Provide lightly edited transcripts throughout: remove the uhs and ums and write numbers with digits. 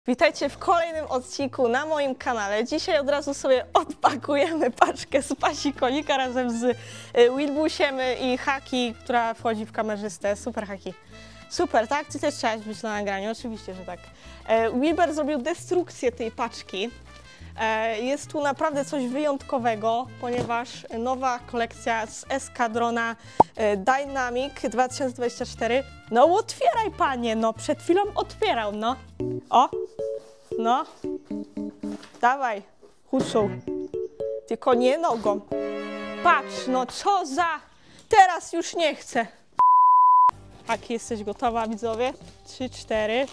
Witajcie w kolejnym odcinku na moim kanale. Dzisiaj od razu sobie odpakujemy paczkę z pasikonika razem z Wilbusiem i Haki, która wchodzi w kamerzystę. Super, Haki. Super, tak? Ty też chciałaś być na nagraniu? Oczywiście, że tak. Wilber zrobił destrukcję tej paczki. Jest tu naprawdę coś wyjątkowego, ponieważ nowa kolekcja z Eskadrona Dynamic 2024. No otwieraj, panie, no przed chwilą otwierał, no. O, no, dawaj, hucą, tylko nie nogą. Patrz, no co za, teraz już nie chcę. Aki, jesteś gotowa, widzowie? 3, 4.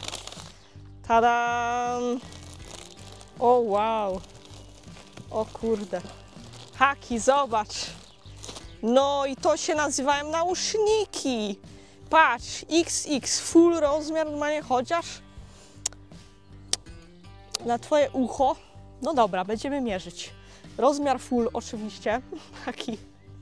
Tadam! O wow! O kurde! Haki, zobacz! No i to się nazywają nauszniki! Patrz, XX, full rozmiar normalnie, chociaż na twoje ucho. No dobra, będziemy mierzyć. Rozmiar full oczywiście. Haki.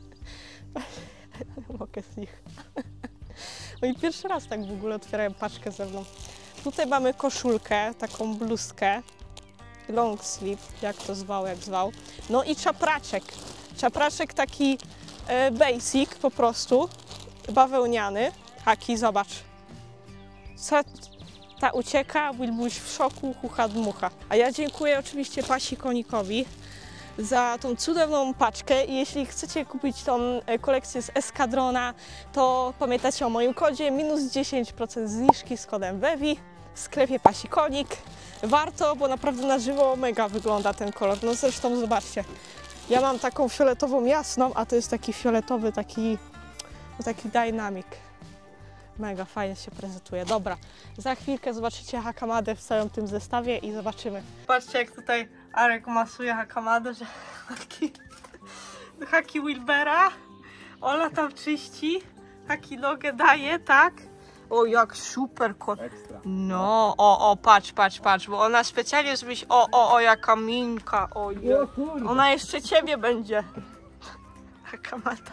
Nie mogę z nich. No i pierwszy raz tak w ogóle otwierałem paczkę ze mną. Tutaj mamy koszulkę, taką bluzkę. Long sleeve, jak to zwał, jak zwał. No i czapraczek. Czapraczek taki basic po prostu. Bawełniany. Haki, zobacz. Co ta ucieka, Wilbuś w szoku, hucha dmucha. A ja dziękuję oczywiście pasikonikowi za tą cudowną paczkę i jeśli chcecie kupić tą kolekcję z Eskadrona, to pamiętajcie o moim kodzie -10% zniżki z kodem WEWI w sklepie Pasikonik. Warto, bo naprawdę na żywo mega wygląda ten kolor. No zresztą zobaczcie, ja mam taką fioletową jasną, a to jest taki fioletowy, taki Dynamic. Mega fajnie się prezentuje. Dobra, za chwilkę zobaczycie Hakamadę w całym tym zestawie i zobaczymy. Patrzcie, jak tutaj Arek masuje Hakamadę, że Haki Wilbera. Ola tam czyści, Haki nogę daje, tak? O, jak super kot. No, patrz, bo ona specjalnie żebyś, jaka minka, ona jeszcze ciebie będzie. Hakamada.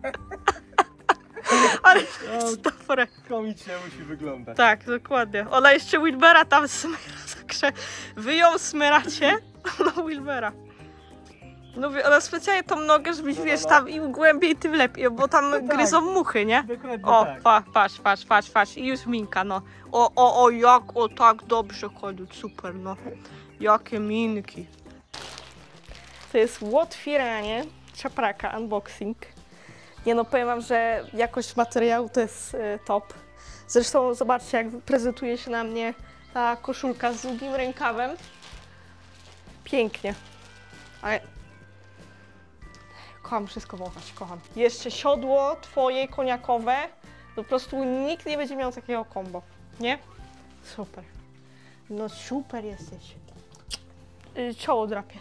Ale to jest dobre. Komicznie musi wyglądać. Tak, dokładnie. Ona jeszcze Wilbera tam smyra, także wy ją smyracie, no Wilbera. No ona specjalnie tą nogę, żebyś, wiesz, tam im głębiej, tym lepiej, bo tam tak, gryzą muchy, nie? Dokładnie o, tak. patrz, i już minka, no. Tak dobrze chodzi, super, no. Jakie minki. To jest otwieranie czapraka, unboxing. Nie no, powiem wam, że jakość materiału to jest top. Zresztą zobaczcie, jak prezentuje się na mnie ta koszulka z długim rękawem. Pięknie. Ale kocham wszystko wąchać, kocham. Jeszcze siodło twoje koniakowe. Po prostu nikt nie będzie miał takiego kombo, nie? Super. No super jesteś. Czoło drapie.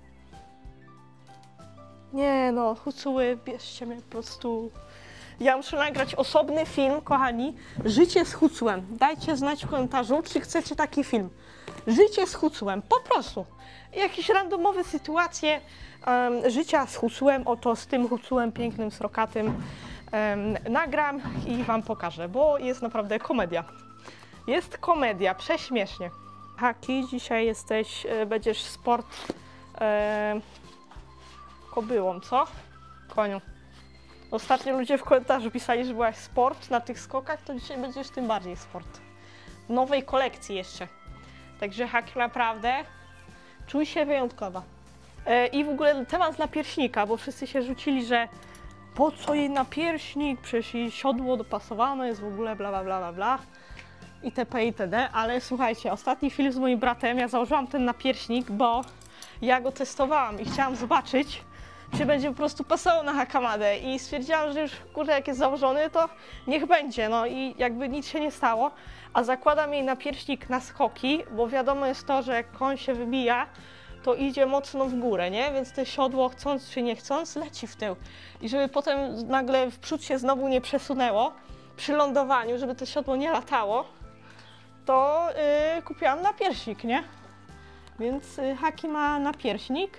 Nie no, hucuły, bierzcie mnie po prostu. Ja muszę nagrać osobny film, kochani. Życie z hucułem. Dajcie znać w komentarzu, czy chcecie taki film. Życie z hucułem, po prostu. Jakieś randomowe sytuacje życia z hucułem, oto z tym hucułem pięknym, srokatym nagram i wam pokażę, bo jest naprawdę komedia. Jest komedia, prześmiesznie. Haki, dzisiaj będziesz sport kobyłą, co? Koniu. Ostatnio ludzie w komentarzu pisali, że byłaś sport na tych skokach, to dzisiaj będziesz tym bardziej sport. W nowej kolekcji jeszcze. Także Haki, naprawdę czuj się wyjątkowa. I w ogóle temat napierśnika, bo wszyscy się rzucili, że po co jej napierśnik, przecież jej siodło dopasowane jest w ogóle bla bla bla bla bla itp. itd. Ale słuchajcie, ostatni film z moim bratem, ja założyłam ten napierśnik, bo ja go testowałam i chciałam zobaczyć, czy będzie po prostu pasował na Hakamadę i stwierdziłam, że już kurde, jak jest założony, to niech będzie, no i jakby nic się nie stało, a zakładam jej napierśnik na skoki, bo wiadomo jest to, że jak koń się wybija, to idzie mocno w górę, nie? Więc to siodło, chcąc czy nie chcąc, leci w tył. I żeby potem nagle w przód się znowu nie przesunęło przy lądowaniu, żeby to siodło nie latało, to kupiłam napierśnik, nie? Więc Haki ma napierśnik,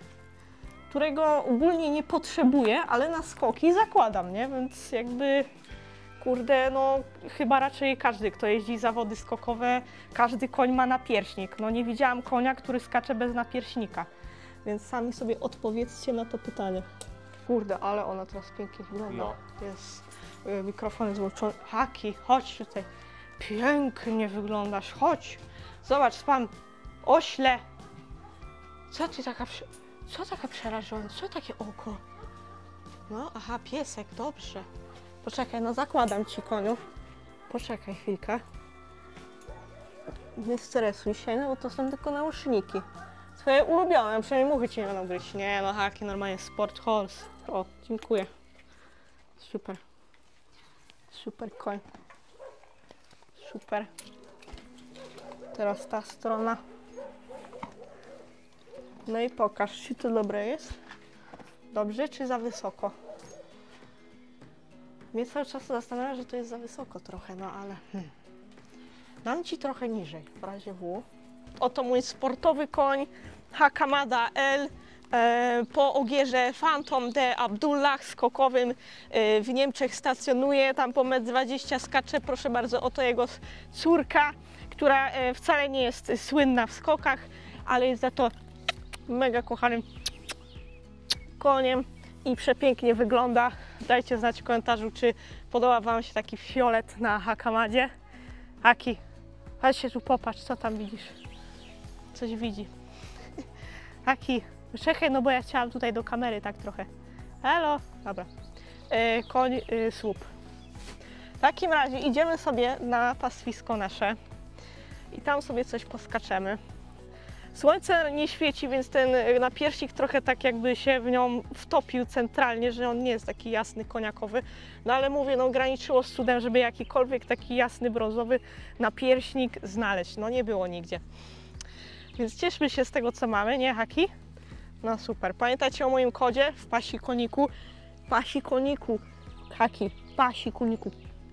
którego ogólnie nie potrzebuję, ale na skoki zakładam, nie? Więc jakby kurde, no chyba raczej każdy, kto jeździ zawody skokowe, każdy koń ma napierśnik. No nie widziałam konia, który skacze bez napierśnika. Więc sami sobie odpowiedzcie na to pytanie. Kurde, ale ona teraz pięknie wygląda. No. Jest mikrofon jest włączony. Haki, chodź tutaj. Pięknie wyglądasz, chodź. Zobacz, spam. Ośle. Co ty taka, co taka przerażona? Co takie oko? No, aha, piesek, dobrze. Poczekaj, no zakładam ci, koniu. Poczekaj chwilkę. Nie stresuj się, no bo to są tylko nauszniki. Twoje ulubione, przynajmniej muchy ci nie będą gryźć. Nie, no Haki, normalnie sport horse. O, dziękuję. Super. Super koń. Super. Teraz ta strona. No i pokaż, czy to dobre jest? Dobrze, czy za wysoko? Mnie cały czas zastanawia, że to jest za wysoko trochę, no ale... Dam ci trochę niżej, w razie W. Oto mój sportowy koń, Hakamada L, po ogierze Phantom de Abdullah skokowym w Niemczech stacjonuje, tam po 1,20 m skacze, proszę bardzo, oto jego córka, która wcale nie jest słynna w skokach, ale jest za to mega kochanym koniem i przepięknie wygląda. Dajcie znać w komentarzu, czy podoba wam się taki fiolet na Hakamadzie. Haki, chodź się tu popatrz, co tam widzisz? Coś widzi. Haki, czekaj, no bo ja chciałam tutaj do kamery tak trochę. Halo, dobra. Koń, słup. W takim razie idziemy sobie na pastwisko nasze i tam sobie coś poskaczemy. Słońce nie świeci, więc ten napierśnik trochę tak jakby się w nią wtopił centralnie, że on nie jest taki jasny, koniakowy. No ale mówię, no graniczyło z cudem, żeby jakikolwiek taki jasny, brązowy napierśnik znaleźć. No nie było nigdzie. Więc cieszmy się z tego, co mamy, nie Haki? No super. Pamiętajcie o moim kodzie w pasikoniku. Pasikoniku. Haki, pasikoniku.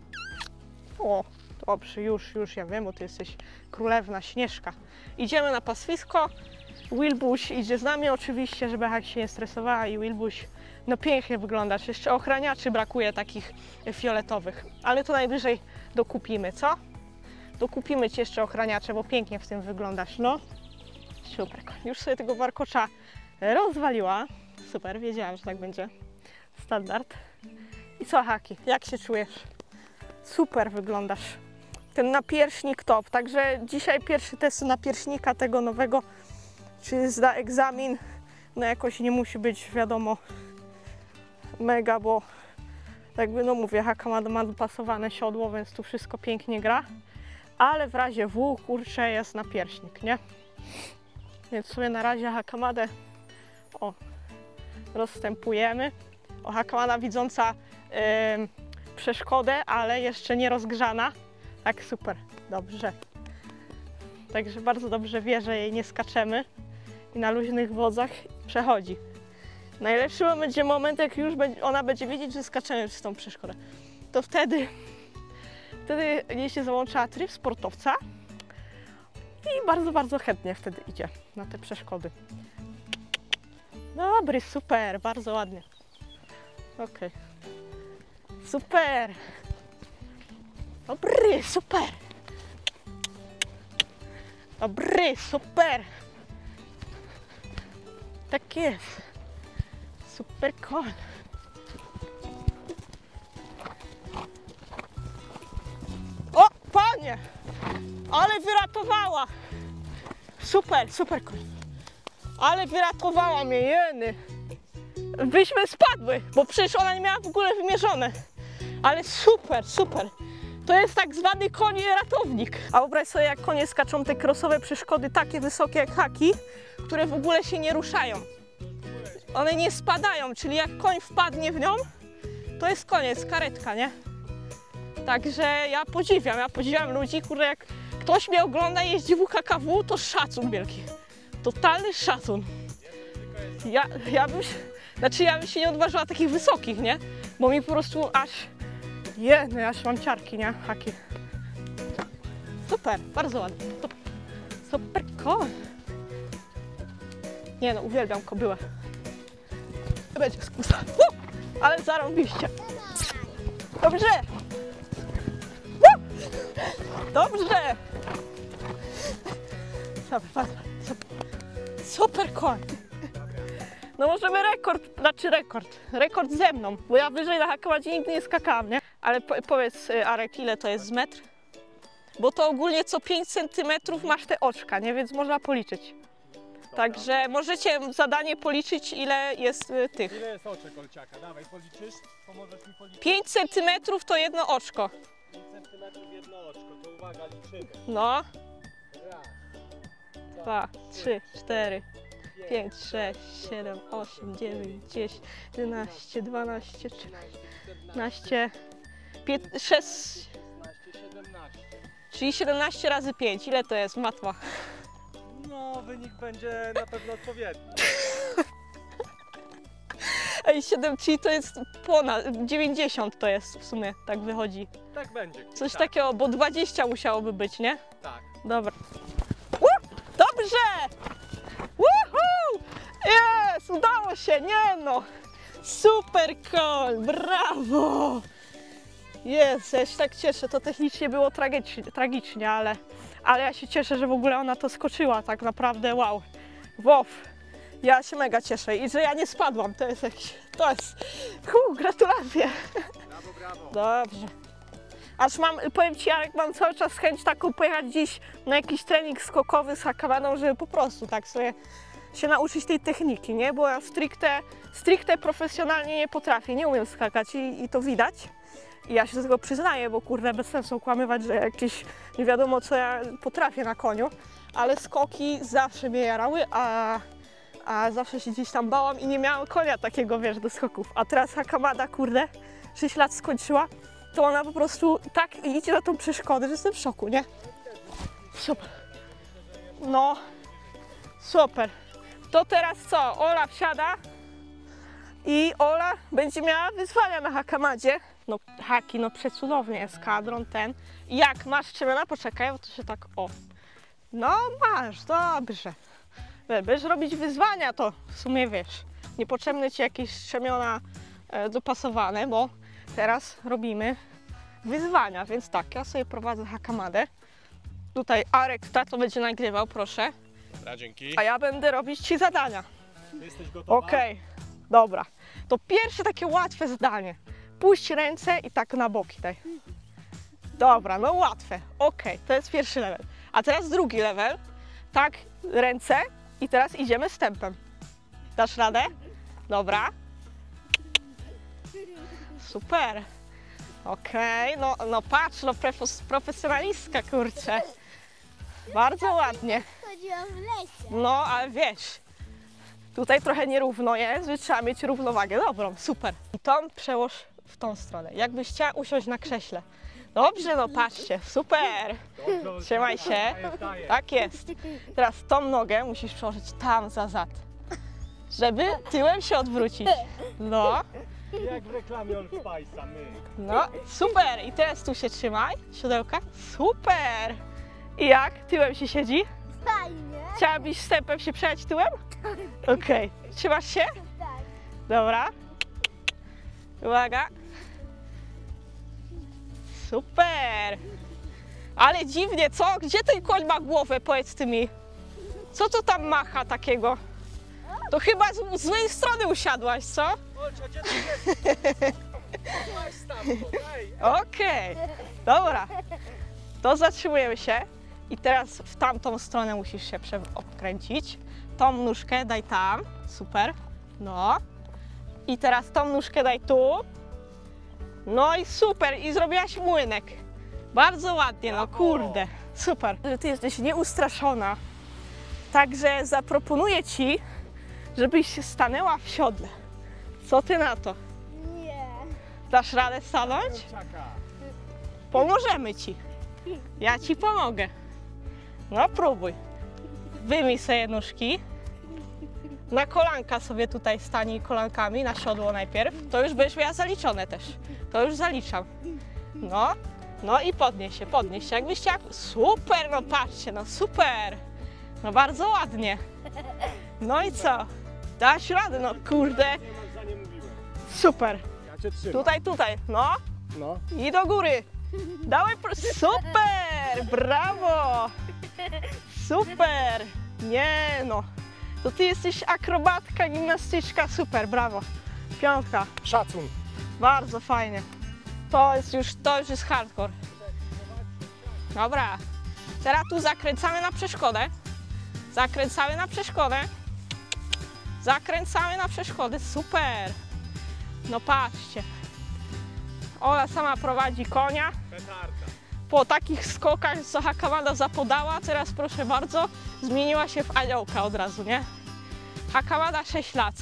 O, dobrze, już ja wiem, bo ty jesteś królewna Śnieżka. Idziemy na pastwisko. Wilbuś idzie z nami oczywiście, żeby Haki się nie stresowała i Wilbuś, no pięknie wyglądasz. Jeszcze ochraniaczy brakuje takich fioletowych, ale to najwyżej dokupimy, co? Dokupimy ci jeszcze ochraniacze, bo pięknie w tym wyglądasz, no. Super. Już sobie tego warkocza rozwaliła. Super, wiedziałam, że tak będzie. Standard. I co Haki, jak się czujesz? Super wyglądasz. Ten napierśnik top. Także dzisiaj pierwszy test napierśnika tego nowego. Czy zda egzamin? No jakoś nie musi być, wiadomo, mega, bo jakby, no mówię, Hakamada ma dopasowane siodło, więc tu wszystko pięknie gra. Ale w razie W, kurczę, jest napierśnik, nie? Więc sobie na razie Hakamadę rozstępujemy. Hakamada widząca przeszkodę, ale jeszcze nie rozgrzana. Tak, super, dobrze. Także bardzo dobrze wie, że jej nie skaczemy i na luźnych wodzach przechodzi. Najlepszy będzie moment, jak już ona będzie wiedzieć, że skaczemy przez tą przeszkodę. To wtedy jej się załącza tryb sportowca i bardzo, bardzo chętnie wtedy idzie na te przeszkody. Dobry, super, bardzo ładnie. Okej. Super. Dobry, super. Dobry, super. Tak jest. Super koń. O, panie! Ale wyratowała. Super, super koń. Ale wyratowała mnie, jeny. Byśmy spadły, bo przecież ona nie miała w ogóle wymierzone. Ale super, super. To jest tak zwany koń ratownik. A wyobraź sobie, jak konie skaczą te crossowe przeszkody takie wysokie jak Haki, które w ogóle się nie ruszają. One nie spadają, czyli jak koń wpadnie w nią, to jest koniec, karetka, nie? Także ja podziwiam ludzi, kurde, jak ktoś mnie ogląda i jeździ WKKW, to szacun wielki. Totalny szacun. Ja bym się nie odważyła takich wysokich, nie? Bo mi po prostu aż mam ciarki, nie? Haki. Super, bardzo ładnie. Super koń. Nie no, uwielbiam kobyłę. Będzie skusa. Ale zarąbiście. Dobrze. Dobrze! Super, super koń. No możemy rekord ze mną, bo ja wyżej na hakamadzie nigdy nie skakałam, nie? Ale powiedz, Arek, ile to jest z metr? Bo to ogólnie co 5 cm masz te oczka, nie? Więc można policzyć. Także możecie zadanie policzyć, ile jest tych. Ile jest oczek Olciaka? Dawaj, policzysz? Pomożesz mi policzyć? 5 cm to jedno oczko. 5 cm jedno oczko, to uwaga, liczymy. No. Raz, 2, 3, 4, 5, 6, 7, 8, 9, 10, 11, 12, 13, 15, 6, 16, 17. czyli 17 razy 5. Ile to jest matma? No, wynik będzie na pewno odpowiedni. Ej, 7, czyli to jest ponad 90 to jest w sumie, tak wychodzi. Tak będzie. Coś tak. takiego, bo 20 musiałoby być, nie? Tak. Dobra. Dobrze! Woohoo! Jest! Udało się! Nie no! Super koń! Brawo! Jest! Ja się tak cieszę. To technicznie było tragicznie, ale ja się cieszę, że w ogóle ona to skoczyła. Tak naprawdę wow! Wow! Ja się mega cieszę i że ja nie spadłam. To jest jakiś... To jest... Gratulacje! Brawo, brawo. Dobrze. Aż powiem Ci, Jarek, mam cały czas chęć taką pojechać gdzieś na jakiś trening skokowy z hakamadą, żeby po prostu tak sobie się nauczyć tej techniki, nie? Bo ja stricte profesjonalnie nie potrafię, nie umiem skakać i to widać. I ja się do tego przyznaję, bo kurde, bez sensu okłamywać, że jakieś nie wiadomo co ja potrafię na koniu, ale skoki zawsze mnie jarały, a zawsze się gdzieś tam bałam i nie miałam konia takiego, wiesz, do skoków. A teraz hakamada, kurde, 6 lat skończyła, to ona po prostu tak idzie na tą przeszkodę, że jestem w szoku, nie? Super. No, super. To teraz co? Ola wsiada i Ola będzie miała wyzwania na hakamadzie. No haki, no przecudownie, eskadron ten. Jak masz strzemiona? Poczekaj, bo to się tak, o. No masz, dobrze. Będziesz robić wyzwania, to w sumie wiesz, niepotrzebne Ci jakieś strzemiona dopasowane, bo teraz robimy wyzwania, więc tak, ja sobie prowadzę hakamadę. Tutaj Arek to będzie nagrywał, proszę. Dobra, dzięki. A ja będę robić Ci zadania. Ty jesteś gotowa? Okej, dobra. To pierwsze takie łatwe zadanie. Puść ręce i tak na boki daj. Dobra, no łatwe. Okej, to jest pierwszy level. A teraz drugi level. Tak, ręce i teraz idziemy stępem. Dasz radę? Dobra. Super. Okej, no patrz, no profesjonalistka, kurczę. Bardzo ładnie. Chodziłam w lesie. No, ale wiesz, tutaj trochę nierówno jest, że trzeba mieć równowagę. Dobrą, super. I tą przełóż w tą stronę, jakbyś chciała usiąść na krześle. Dobrze, no patrzcie, super. Dobrze, Trzymaj się. daję. Tak jest. Teraz tą nogę musisz przełożyć tam za zad, żeby tyłem się odwrócić. No, Jak w reklamie Old Spice'a, my. no, super. I teraz tu się trzymaj, siodełka. Super. I jak? Tyłem się siedzi? Fajnie. Chciałabyś stępem się przejechać tyłem? Okej. Trzymasz się? Tak. Dobra. Uwaga. Super. Ale dziwnie, co? Gdzie ten koń ma głowę, powiedz ty mi? Co to tam macha takiego? To chyba z złej strony usiadłaś, co? Olcia, gdzie ty jesteś? Masz stamtąd, ej. Okej. Dobra. To zatrzymujemy się. I teraz w tamtą stronę musisz się obkręcić. Tą nóżkę daj tam. Super. No. I teraz tą nóżkę daj tu. No i super. I zrobiłaś młynek. Bardzo ładnie, no kurde. Super. Ty jesteś nieustraszona. Także zaproponuję Ci, żebyś się stanęła w siodle. Co Ty na to? Nie. Dasz radę stanąć? Olciaka. Pomożemy Ci. Ja Ci pomogę. No próbuj. Wyjmij sobie nóżki. Na kolanka sobie tutaj stań kolankami, na siodło najpierw. To już będziesz miała zaliczone też. To już zaliczam. No, no i podnieś się. Jakbyś chciała... Super, no patrzcie, no super. No bardzo ładnie. No i co? Dasz radę, no kurde. Nie masz, za nie mówiłem. Super. Ja cię trzymam. Tutaj, no. No. I do góry. Dawaj, super! Brawo! Super! Nie no. To ty jesteś akrobatka, gimnastyczka, super, brawo. Piątka. Szacun. Bardzo fajnie. To już jest hardcore. Dobra. Teraz tu zakręcamy na przeszkodę. Zakręcamy na przeszkodę. Zakręcamy na przeszkody. Super. No patrzcie. Ola sama prowadzi konia. Po takich skokach, co Hakamada zapodała, teraz proszę bardzo, zmieniła się w aniołka od razu, nie? Hakamada 6 lat.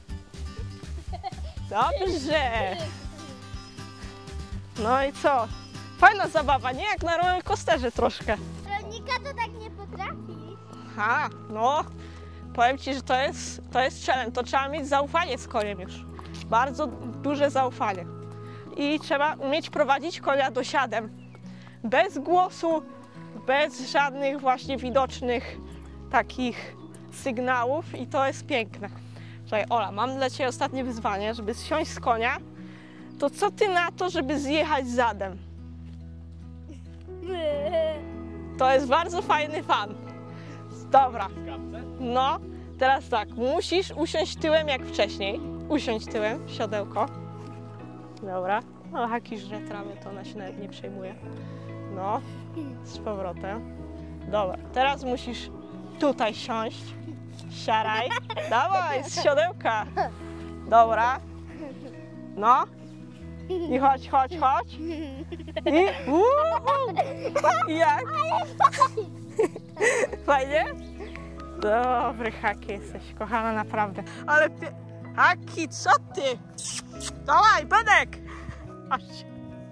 Dobrze. No i co? Fajna zabawa, nie? Jak na rollercoasterze troszkę. Weronika to tak nie potrafi. Ha, no. Powiem ci, że to jest challenge. To trzeba mieć zaufanie z koniem już. Bardzo duże zaufanie. I trzeba umieć prowadzić konia dosiadem. Bez głosu, bez żadnych właśnie widocznych takich sygnałów i to jest piękne. Słuchaj, Ola, mam dla ciebie ostatnie wyzwanie, żeby zsiąść z konia. To co ty na to, żeby zjechać zadem? To jest bardzo fajny fan. Dobra. No, teraz tak, musisz usiąść tyłem jak wcześniej. Usiąść tyłem, siodełko. Dobra. No, Haki żre trawę, to ona się nawet nie przejmuje. No, z powrotem. Dobra, teraz musisz tutaj siąść. Siaraj. Dawaj, z siodełka. Dobra. No. I chodź, chodź, chodź. I jak? Fajnie? Dobry Haki jesteś, kochana, naprawdę. Ale ty... Haki, co ty? Dawaj, Benek! Patrzcie.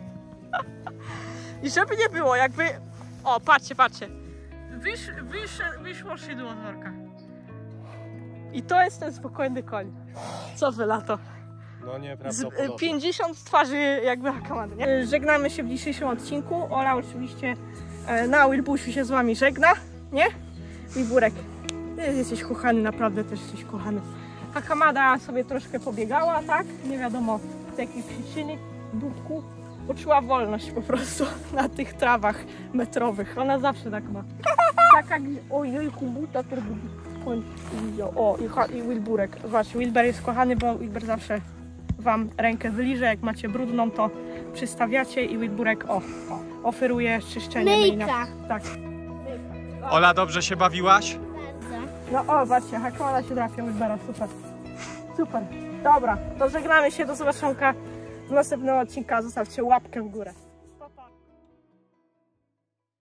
I żeby nie było, jakby... O, patrzcie, patrzcie. Wyszło szydło z worka. I to jest ten spokojny koń. Co wy lato? No nieprawdopodobne. 50 twarzy jakby Hakamady, nie? Żegnamy się w dzisiejszym odcinku. Ola oczywiście na Wilbusiu się z wami żegna, nie? Wilburek, ty jesteś kochany, naprawdę też jesteś kochany. Hakamada sobie troszkę pobiegała, tak? Nie wiadomo z jakiej przyczyny, w dupku. Poczuła wolność po prostu na tych trawach metrowych. Ona zawsze tak ma. Taka, ojejku, buta, który koń widział. O, i Wilburek. Zobaczcie, Wilber jest kochany, bo Wilber zawsze wam rękę wyliże. Jak macie brudną, to przystawiacie i Wilburek oferuje czyszczenie myjnia. Tak. Ola, dobrze się bawiłaś? Bardzo. No o, zobaczcie, Hakamada się trafia Wilbera, super. Super. Dobra, to żegnamy się, do zobaczonka w następnym odcinku. Zostawcie łapkę w górę.